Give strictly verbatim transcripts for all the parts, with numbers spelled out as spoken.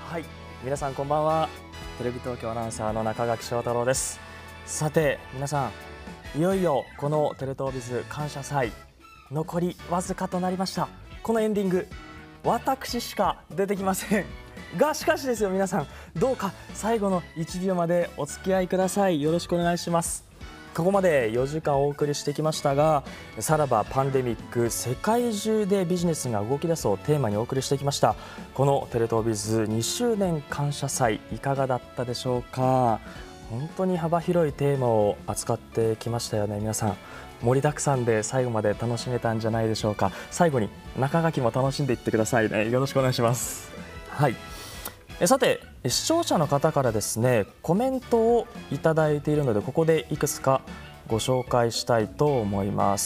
はい、皆さんこんばんは。テレビ東京アナウンサーの中垣翔太郎です。さて皆さん、いよいよこのテレ東ビズ感謝祭残りわずかとなりました。このエンディング、私しか出てきませんが、しかしですよ、皆さんどうか最後のいちびょうまでお付き合いください。よろしくお願いします。ここまでよじかんお送りしてきましたが、さらばパンデミック、世界中でビジネスが動き出すをテーマにお送りしてきました。このテレ東ビズにしゅうねん感謝祭、いかがだったでしょうか。本当に幅広いテーマを扱ってきましたよね。皆さん盛りだくさんで最後まで楽しめたんじゃないでしょうか。最後に中垣も楽しんでいってくださいね。よろしくお願いします。はい、えさて視聴者の方からですね、コメントをいただいているので、ここでいくつかご紹介したいと思います。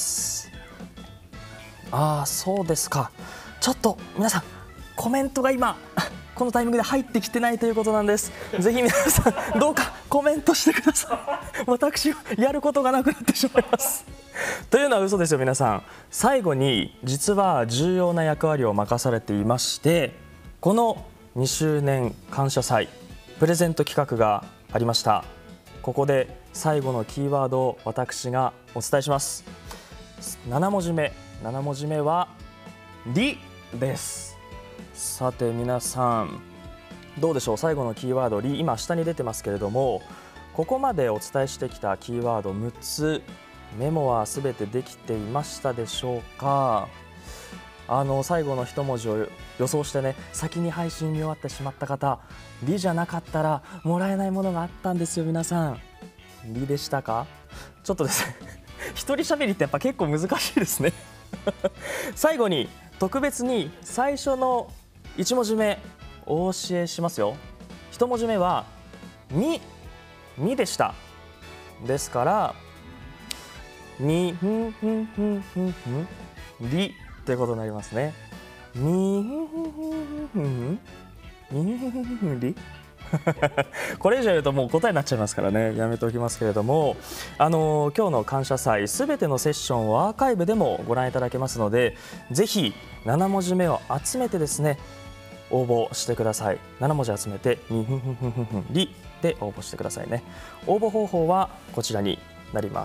ああ、そうですか。ちょっと皆さんコメントが今このタイミングで入ってきてないということなんです。ぜひ皆さんどうかコメントしてください。私やることがなくなってしまいますというのは嘘ですよ。皆さん、最後に実は重要な役割を任されていまして、このにしゅうねん感謝祭プレゼント企画がありました。ここで最後のキーワードを私がお伝えします。ななもじめななもじめはリです。さて皆さんどうでしょう。最後のキーワードリ、今下に出てますけれども、ここまでお伝えしてきたキーワードむっつ、メモはすべてできていましたでしょうか。あの最後の一文字を予想してね、先に配信見終わってしまった方、リじゃなかったらもらえないものがあったんですよ。皆さんリでしたか。ちょっとですね一人喋りってやっぱ結構難しいですね最後に特別に最初のいちもじめお教えしますよ。いち文字目はみ、みでした。ですからみふんふんふんふんふんりということになりますね。みふんふんふんふんみふんふんふんりこれ以上言うともう答えになっちゃいますからね、やめておきますけれども、あの今日の感謝祭すべてのセッションをアーカイブでもご覧いただけますので、ぜひなな文字目を集めてですね応募してください。なな文字集めてにふんふんふんふんふんりで応募してくださいね。応募方法はこちらになります。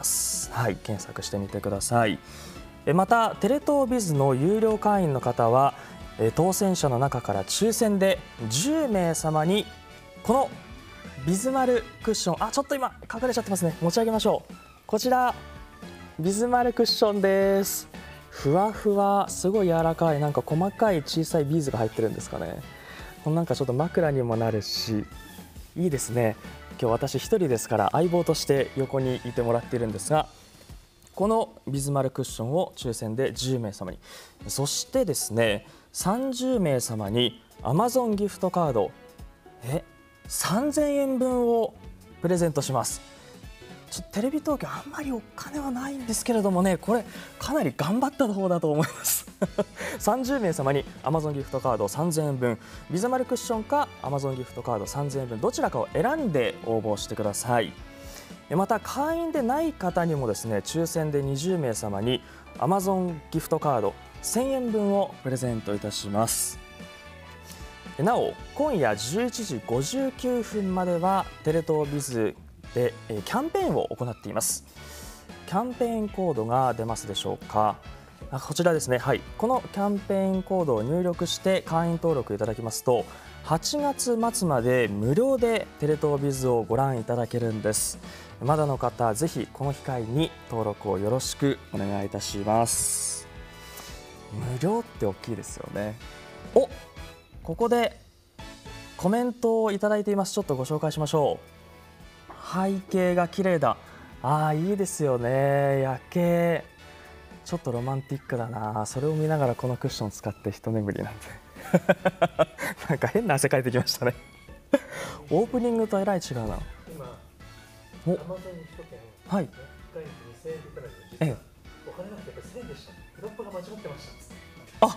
はい、検索してみてください。またテレ東ビズの有料会員の方は当選者の中から抽選でじゅうめい様にこのビズマルクッション、あ、ちょっと今隠れちゃってますね。持ち上げましょう。こちらビズマルクッションです。ふわふわ、すごい柔らかい、なんか細かい小さいビーズが入ってるんですかね。このなんかちょっと枕にもなるし、いいですね。今日私一人ですから相棒として横にいてもらっているんですが、このビズマルクッションを抽選でじゅうめい様に、そしてですねさんじゅうめい様に Amazon ギフトカードえさんぜんえんぶんをプレゼントします。ちょっとテレビ東京あんまりお金はないんですけれどもね、これかなり頑張った方だと思いますさんじゅうめい様に Amazon ギフトカードさんぜんえんぶん、ビズマルクッションか Amazon ギフトカードさんぜんえんぶん、どちらかを選んで応募してください。また会員でない方にもですね、抽選でにじゅうめい様に Amazon ギフトカードせんえんぶんをプレゼントいたします。なお今夜じゅういちじごじゅうきゅうふんまではテレ東ビズでキャンペーンを行っています。キャンペーンコードが出ますでしょうか。こちらですね、はい、このキャンペーンコードを入力して会員登録いただきますと、はちがつまつまで無料でテレ東ビズをご覧いただけるんです。まだの方ぜひこの機会に登録をよろしくお願いいたします。無料って大きいですよね。お、ここでコメントをいただいています。ちょっとご紹介しましょう。背景が綺麗だ。ああ、いいですよね。夜景ちょっとロマンティックだな。それを見ながらこのクッション使って一眠りなんてなんか変な汗かいてきましたねオープニングとえらい違うな。今おはい、ええ、お金なくてせんえんでした。フロップが間違ってました。あ、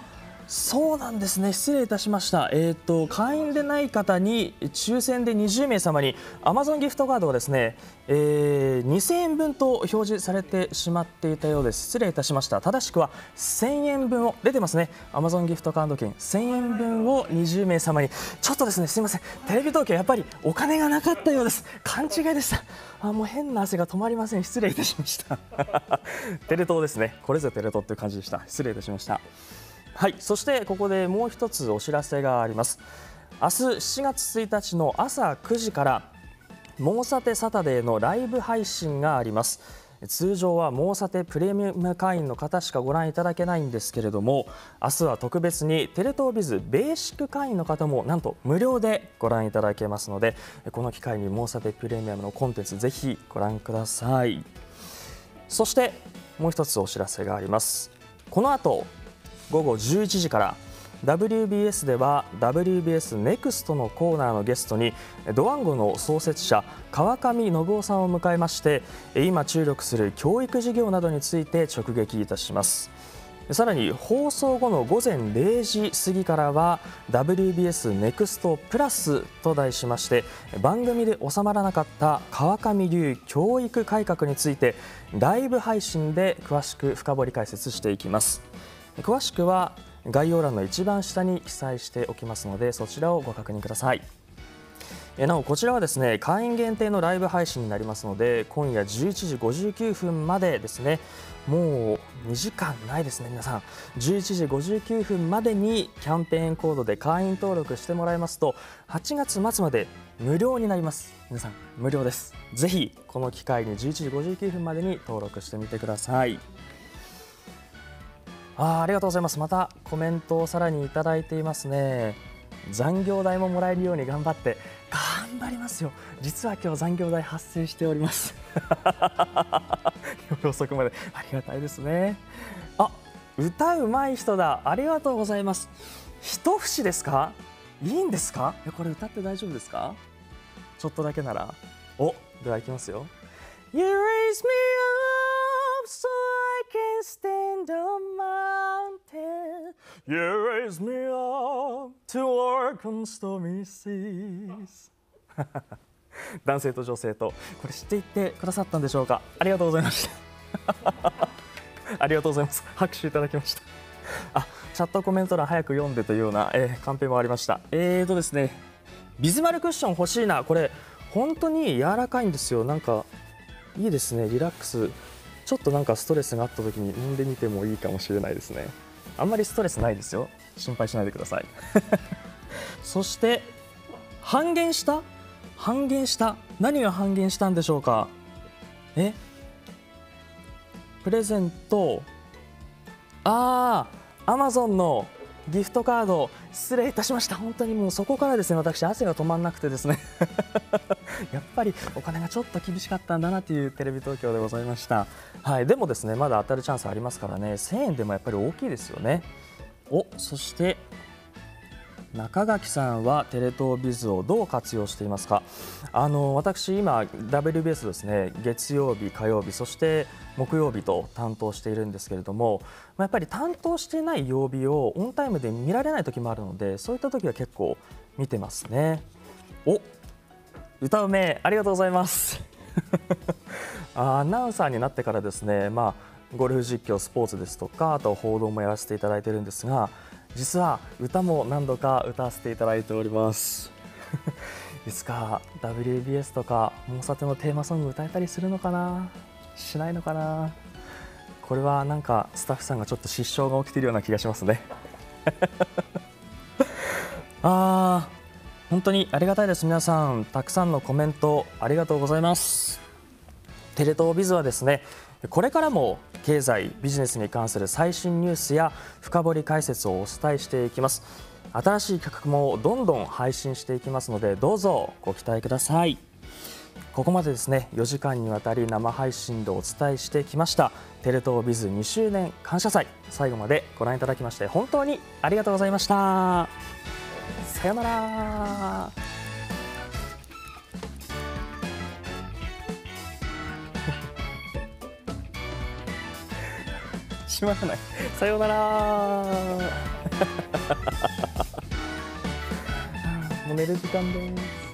そうなんですね。失礼いたしました。えっと会員でない方に抽選でにじゅうめいさまに Amazon ギフトカードをですね、えー、にせんえんぶんと表示されてしまっていたようです。失礼いたしました。正しくはせんえんぶんを出てますね。 Amazon ギフトカード券せんえんぶんをにじゅうめいさまに。ちょっとですね、すいません、テレビ東京やっぱりお金がなかったようです。勘違いでした。あ、もう変な汗が止まりません。失礼いたしましたテレ東ですね。これぞテレ東という感じでした。失礼いたしました。はい、そしてここでもう一つお知らせがあります。明日しちがつついたちの朝くじからモーサテサタデーのライブ配信があります。通常はモーサテプレミアム会員の方しかご覧いただけないんですけれども、明日は特別にテレ東ビズベーシック会員の方もなんと無料でご覧いただけますので、この機会にモーサテプレミアムのコンテンツぜひご覧ください。そしてもう一つお知らせがあります。この後ごごじゅういちじから ダブリュービーエス では ダブリュービーエス ネクストのコーナーのゲストにドワンゴの創設者川上信夫さんを迎えまして、今注力する教育事業などについて直撃いたします。さらに放送後のごぜんれいじ過ぎからは ダブリュービーエス ネクストプラスと題しまして、番組で収まらなかった川上流教育改革についてライブ配信で詳しく深掘り解説していきます。詳しくは概要欄の一番下に記載しておきますので、そちらをご確認ください。なおこちらはですね、会員限定のライブ配信になりますので、今夜じゅういちじごじゅうきゅうふんまでですね、もうにじかんないですね。皆さんじゅういちじごじゅうきゅうふんまでにキャンペーンコードで会員登録してもらいますとはちがつまつまで無料になります。皆さん無料です。ぜひこの機会にじゅういちじごじゅうきゅうふんまでに登録してみてください。あ, ありがとうございます。またコメントをさらにいただいていますね。残業代ももらえるように頑張って頑張りますよ。実は今日残業代発生しております夜遅くまでありがたいですね。あ、歌うまい人だ。ありがとうございます。一節ですか？いいんですか？いや、これ歌って大丈夫ですか？ちょっとだけなら。お、ではいきますよ。 You raise me up so I can stand on mountain. You raise me up to walk on stormy seas. 男性と女性とこれ知っていってくださったんでしょうか？ありがとうございましたありがとうございます。拍手いただきました。あ、チャットコメント欄早く読んでというような、えー、カンペもありました。えーとですねビズマルクッション欲しいな。これ本当に柔らかいんですよ。なんかいいですね。リラックス。ちょっとなんかストレスがあった時に飲んでみてもいいかもしれないですね。あんまりストレスないですよ。心配しないでくださいそして半減した半減した何が半減したんでしょうか？えプレゼント、ああ Amazon のギフトカード、失礼いたしました。本当にもうそこからですね、私汗が止まらなくてですねやっぱりお金がちょっと厳しかったんだなというテレビ東京でございました。はい、でもですねまだ当たるチャンスありますからね。せんえんでもやっぱり大きいですよね。お、そして中垣さんはテレ東ビズをどう活用していますか？あの私今 ダブリュービーエス ですね、月曜日火曜日そして木曜日と担当しているんですけれども、やっぱり担当していない曜日をオンタイムで見られない時もあるので、そういった時は結構見てますね。お、歌うめありがとうございますアナウンサーになってからですね、まあ、ゴルフ実況スポーツですとかあと報道もやらせていただいているんですが、実は歌も何度か歌わせていただいておりますいつか ダブリュービーエス とかモーサテのテーマソング歌えたりするのかな、しないのかな。これはなんかスタッフさんがちょっと失笑が起きているような気がしますねあー本当にありがたいです。皆さんたくさんのコメントありがとうございます。テレ東ビズはですね、これからも経済ビジネスに関する最新ニュースや深掘り解説をお伝えしていきます。新しい企画もどんどん配信していきますので、どうぞご期待ください。ここまでですねよじかんにわたり生配信でお伝えしてきましたテレ東ビズにしゅうねん感謝祭、最後までご覧いただきまして本当にありがとうございました。さよなら閉まらない。さようならもう寝る時間です。